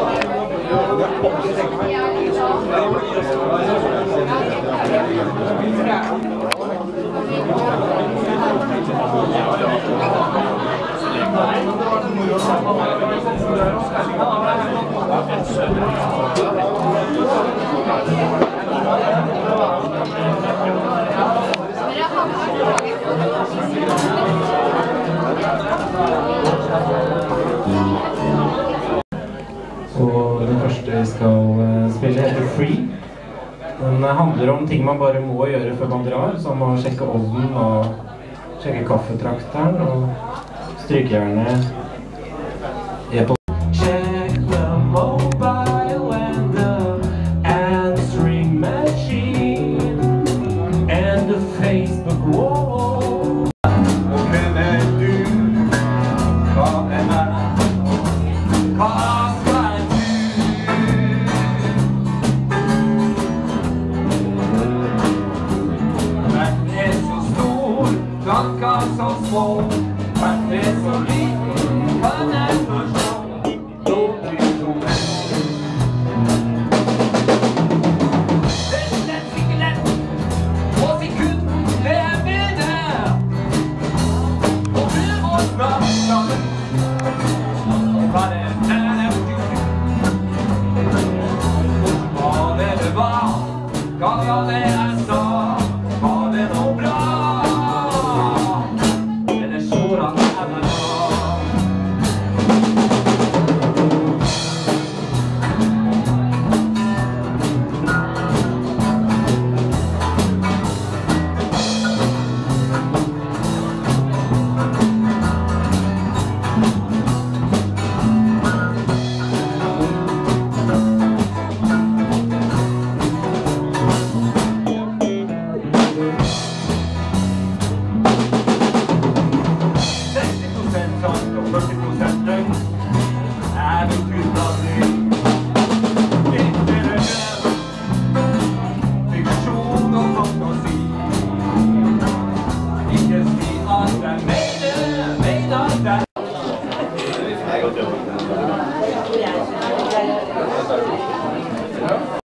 Og det første vi skal spille heter Free. Den handler om ting man bare må gjøre før man drar, som å sjekke ovnen og sjekke kaffetrakteren og strykejernet. Check the mobile and the answering machine and the Facebook wall. Men du, hva er hva skal du? Verden er så stor, tanker så små. Verden er så liten, kan jeg forstå. Got